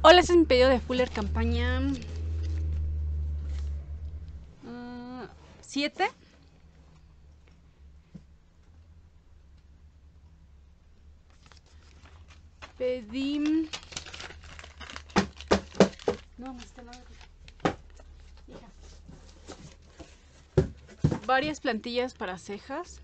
Hola, este es mi pedido de Fuller campaña 7. Pedí... No, hija. Varias plantillas para cejas.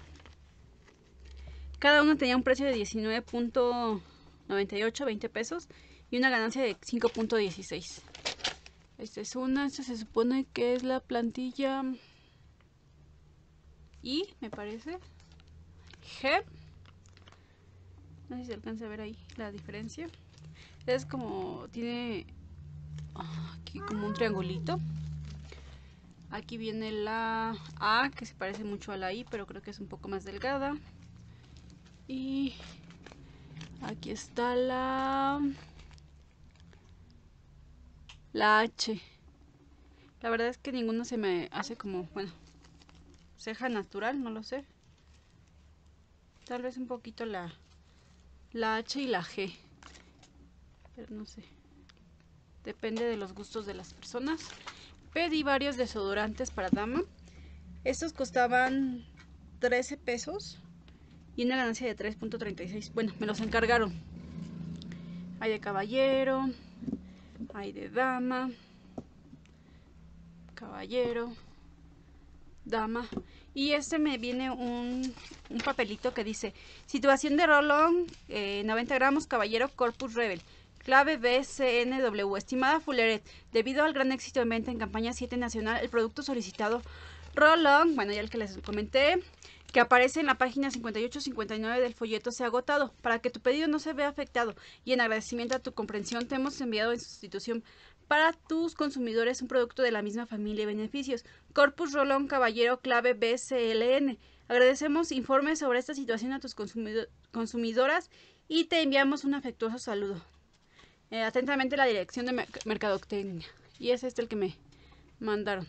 Cada una tenía un precio de 19.98, 20 pesos, y una ganancia de 5.16. Esta es una, esta se supone que es la plantilla I, me parece. G. No sé si se alcanza a ver ahí la diferencia. Es como, tiene aquí como un triangulito. Aquí viene la A, que se parece mucho a la I, pero creo que es un poco más delgada. Y aquí está la H. La verdad es que ninguno se me hace como, bueno, ceja natural, no lo sé. Tal vez un poquito la H y la G, pero no sé. Depende de los gustos de las personas. Pedí varios desodorantes para dama. Estos costaban 13 pesos y una ganancia de 3.36. Bueno, me los encargaron. Hay de caballero, hay de dama, caballero, dama. Y este me viene un papelito que dice: situación de rolón, 90 gramos, caballero, Corpus Rebel. Clave BCNW. Estimada Fulleret, debido al gran éxito de venta en campaña 7 nacional, el producto solicitado Rolón, bueno, ya el que les comenté, que aparece en la página 58-59 del folleto, se ha agotado. Para que tu pedido no se vea afectado y en agradecimiento a tu comprensión, te hemos enviado en sustitución para tus consumidores un producto de la misma familia y beneficios. Corpus Rolón Caballero Clave BCLN. Agradecemos informes sobre esta situación a tus consumidoras y te enviamos un afectuoso saludo. Atentamente, la dirección de Mercadotecnia. Y es este el que me mandaron.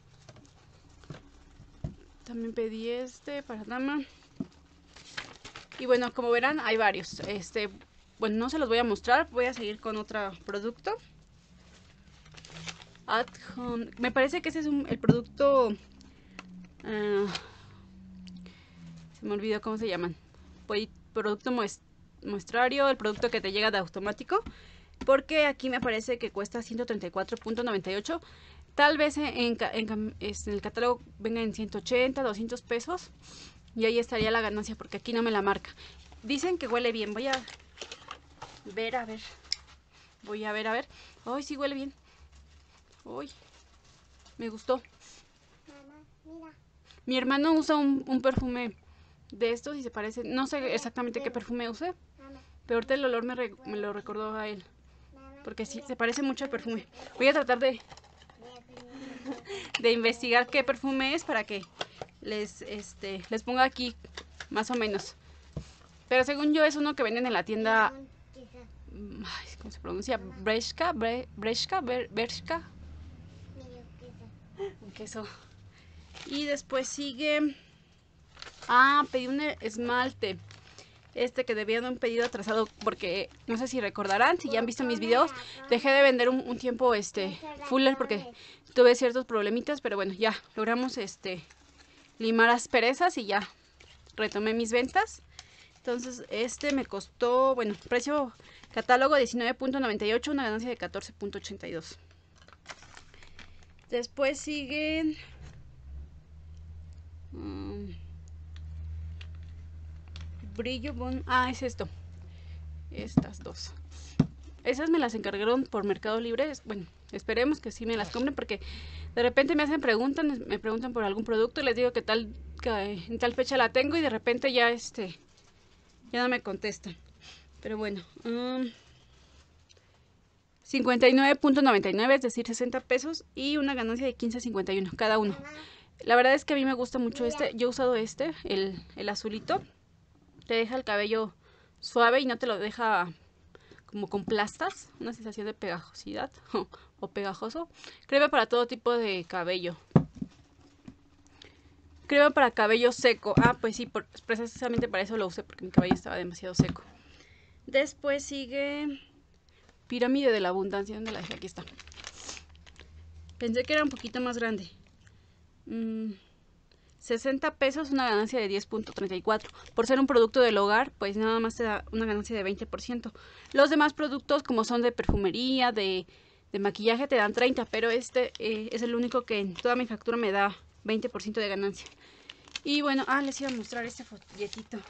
También pedí este para dama. Y bueno, como verán, hay varios. Bueno, no se los voy a mostrar. Voy a seguir con otro producto. At Home. Me parece que ese es el producto... se me olvidó cómo se llaman. Producto muestrario, el producto que te llega de automático. Porque aquí me parece que cuesta 134.98. Tal vez en el catálogo venga en 180, 200 pesos. Y ahí estaría la ganancia, porque aquí no me la marca. Dicen que huele bien. Voy a ver, a ver. Voy a ver, a ver. Ay, sí huele bien. Uy, me gustó. Mamá, mira. Mi hermano usa un perfume de estos y se parece. No sé exactamente qué perfume use, pero ahorita el olor me lo recordó a él. Porque sí, se parece mucho al perfume. Voy a tratar de investigar qué perfume es para que les ponga aquí más o menos. Pero según yo es uno que venden en la tienda... ¿Cómo se pronuncia? Bershka. Un queso. Y después sigue... pedí un esmalte. Que debía de un pedido atrasado, porque no sé si recordarán, si ya han visto mis videos, dejé de vender un tiempo Fuller porque tuve ciertos problemitas, pero bueno, ya logramos limar asperezas y ya retomé mis ventas. Entonces me costó, bueno, precio catálogo 19.98, una ganancia de 14.82. Después siguen brillo bon, es esto, estas dos. Esas me las encargaron por Mercado Libre. Bueno, esperemos que sí me las compren, porque de repente me preguntan por algún producto y les digo que en tal fecha la tengo y de repente ya ya no me contestan. Pero bueno, 59.99, es decir, 60 pesos y una ganancia de 15.51 cada uno. La verdad es que a mí me gusta mucho yo he usado el azulito. Te deja el cabello suave y no te lo deja como con plastas, una sensación de pegajosidad o pegajoso. Crema para todo tipo de cabello. Crema para cabello seco. Pues sí, precisamente para eso lo usé, porque mi cabello estaba demasiado seco. Después sigue Pirámide de la abundancia. ¿Dónde la dejé? Aquí está. Pensé que era un poquito más grande. 60 pesos, una ganancia de 10.34. Por ser un producto del hogar, pues nada más te da una ganancia de 20%. Los demás productos, como son de perfumería, de maquillaje, te dan 30, pero este es el único que en toda mi factura me da 20% de ganancia. Y bueno, les iba a mostrar este folletito.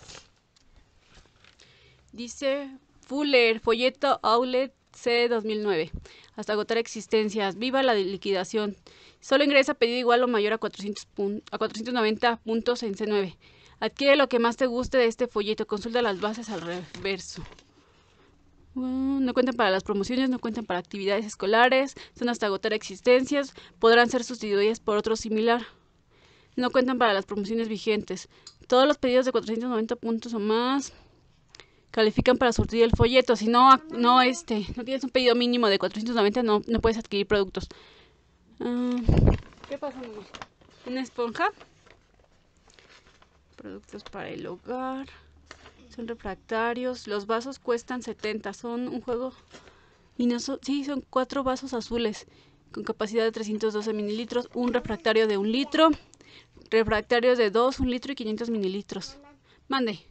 Dice Fuller, folleto Outlet C 2009. Hasta agotar existencias. Viva la liquidación. Solo ingresa pedido igual o mayor a 490 puntos en C9. Adquiere lo que más te guste de este folleto. Consulta las bases al reverso. No cuentan para las promociones, no cuentan para actividades escolares. Son hasta agotar existencias. Podrán ser sustituidas por otro similar. No cuentan para las promociones vigentes. Todos los pedidos de 490 puntos o más califican para surtir el folleto. Si no tienes un pedido mínimo de 490, no puedes adquirir productos. ¿Qué pasa, mamá? Una esponja. Productos para el hogar. Son refractarios. Los vasos cuestan 70. Son un juego. Y no son 4 vasos azules con capacidad de 312 mililitros. Un refractario de 1 litro. Refractarios de 2, 1 litro y 500 mililitros. Mande.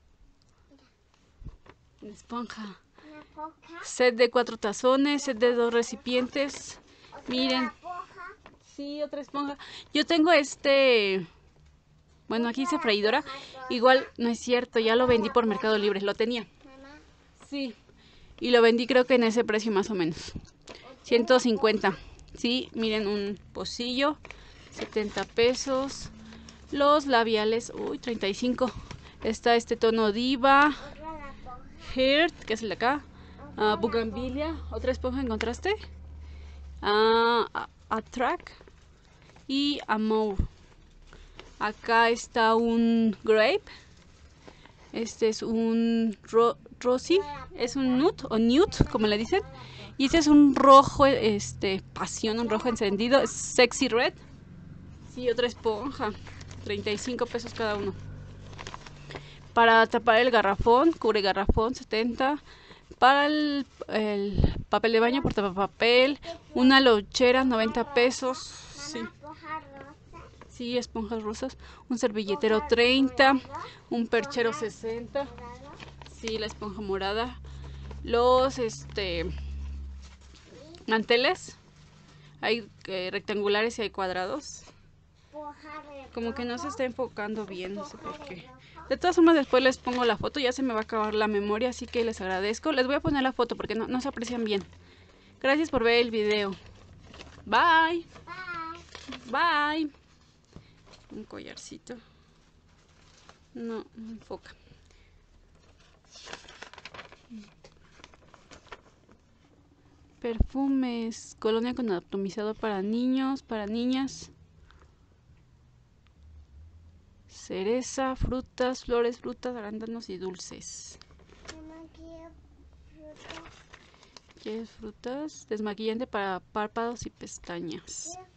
Una esponja. Set de 4 tazones. Set de 2 recipientes. Miren. Sí, otra esponja. Yo tengo bueno, aquí dice freidora. Igual no es cierto, ya lo vendí por Mercado Libre. Lo tenía. Sí. Y lo vendí creo que en ese precio más o menos. 150. Sí, miren, un pocillo. 70 pesos. Los labiales, 35. Está este tono Diva. Heart, que es el de acá. Bugambilia. ¿Otra esponja encontraste? Attract y Amour. Acá está un Grape. Este es un Rosy. Es un nude o nude, como le dicen. Y este es un rojo, pasión, un rojo encendido. Es Sexy Red. Sí, otra esponja. 35 pesos cada uno. Para tapar el garrafón, cubre garrafón, 70. Para el papel de baño, portapapel, una lonchera, 90 pesos. Sí. Sí, esponjas rosas. Un servilletero, 30. Un perchero, 60. Sí, la esponja morada. Los manteles. Hay rectangulares y hay cuadrados. Como que no se está enfocando bien, no sé por qué. De todas formas, después les pongo la foto. Ya se me va a acabar la memoria, así que les agradezco. Les voy a poner la foto porque no se aprecian bien. Gracias por ver el video. Bye. Bye. Un collarcito. No enfoca. Perfumes. Colonia con atomizador para niños, para niñas. Cereza, frutas, flores, frutas, arándanos y dulces. ¿Quieres frutas? Desmaquillante para párpados y pestañas.